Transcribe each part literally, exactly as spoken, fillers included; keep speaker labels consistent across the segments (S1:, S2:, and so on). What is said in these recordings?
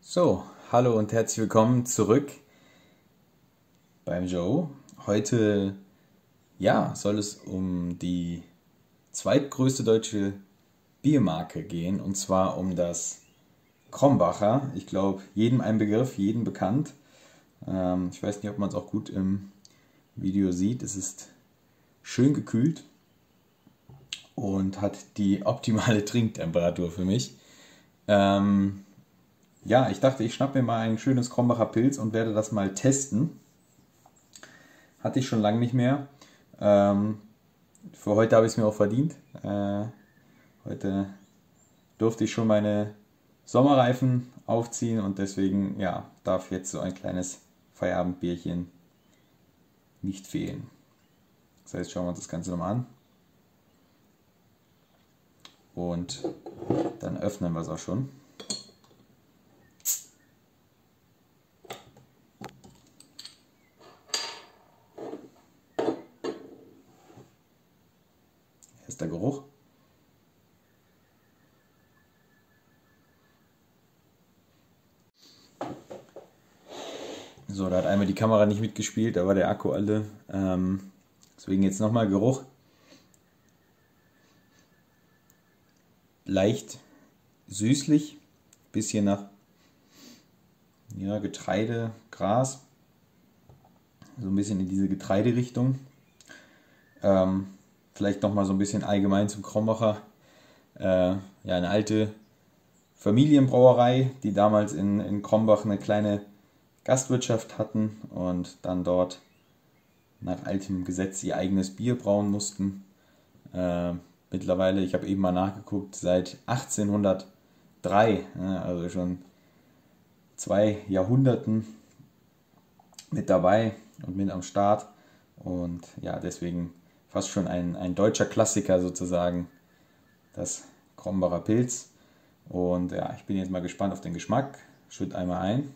S1: So, hallo und herzlich willkommen zurück beim Joe. Heute, ja, soll es um die zweitgrößte deutsche Biermarke gehen, und zwar um das Krombacher. Ich glaube, jedem ein Begriff, jedem bekannt. Ähm, ich weiß nicht, ob man es auch gut im Video sieht. Es ist schön gekühlt und hat die optimale Trinktemperatur für mich. Ähm, Ja, ich dachte, ich schnappe mir mal ein schönes Krombacher Pils und werde das mal testen. Hatte ich schon lange nicht mehr. Ähm, für heute habe ich es mir auch verdient. Äh, heute durfte ich schon meine Sommerreifen aufziehen und deswegen ja, darf jetzt so ein kleines Feierabendbierchen nicht fehlen. Das heißt, schauen wir uns das Ganze nochmal an. Und dann öffnen wir es auch schon. Hier ist der Geruch. So, da hat einmal die Kamera nicht mitgespielt, da war der Akku alle. Ähm, deswegen jetzt nochmal Geruch. Leicht süßlich, bisschen nach ja, Getreide, Gras. So ein bisschen in diese Getreiderichtung. Ähm, vielleicht nochmal so ein bisschen allgemein zum Krombacher. Äh, ja, eine alte Familienbrauerei, die damals in, in Krombach eine kleine Gastwirtschaft hatten und dann dort nach altem Gesetz ihr eigenes Bier brauen mussten. Äh, mittlerweile, ich habe eben mal nachgeguckt, seit achtzehnhundertdrei, ja, also schon zwei Jahrhunderten mit dabei und mit am Start. Und ja, deswegen fast schon ein, ein deutscher Klassiker sozusagen, das Krombacher Pils. Und ja, ich bin jetzt mal gespannt auf den Geschmack. Schütt einmal ein.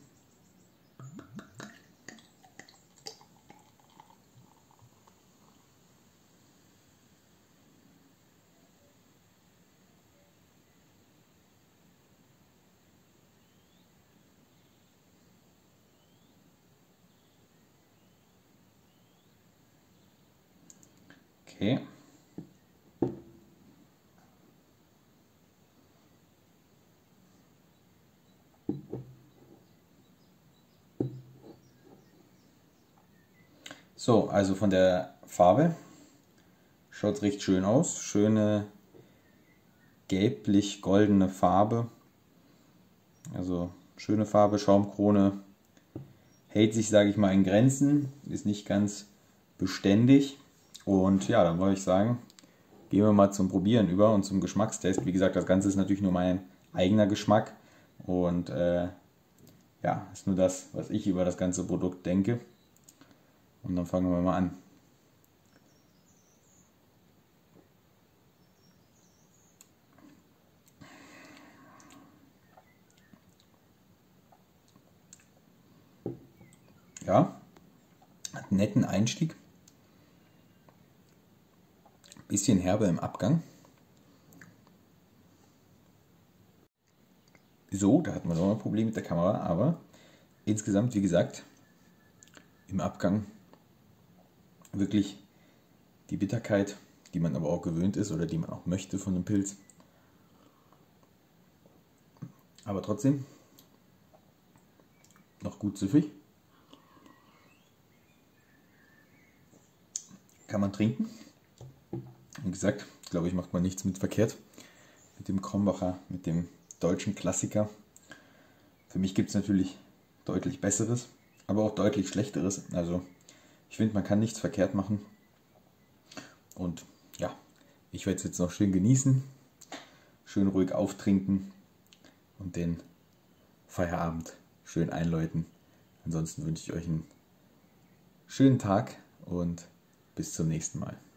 S1: Okay. So, also von der Farbe schaut es recht schön aus. Schöne gelblich-goldene Farbe. Also schöne Farbe, Schaumkrone. Hält sich, sage ich mal, in Grenzen. Ist nicht ganz beständig. Und ja, dann wollte ich sagen, gehen wir mal zum Probieren über und zum Geschmackstest. Wie gesagt, das Ganze ist natürlich nur mein eigener Geschmack. Und äh, ja, ist nur das, was ich über das ganze Produkt denke. Und dann fangen wir mal an. Ja, hat einen netten Einstieg. Bisschen herbe im Abgang. So, da hatten wir noch ein Problem mit der Kamera, aber insgesamt, wie gesagt, im Abgang wirklich die Bitterkeit, die man aber auch gewöhnt ist oder die man auch möchte von einem Pilz. Aber trotzdem noch gut süffig. Kann man trinken. Wie gesagt, glaube ich, macht man nichts mit verkehrt. Mit dem Krombacher, mit dem deutschen Klassiker. Für mich gibt es natürlich deutlich Besseres, aber auch deutlich Schlechteres. Also ich finde, man kann nichts verkehrt machen. Und ja, ich werde es jetzt noch schön genießen, schön ruhig auftrinken und den Feierabend schön einläuten. Ansonsten wünsche ich euch einen schönen Tag und bis zum nächsten Mal.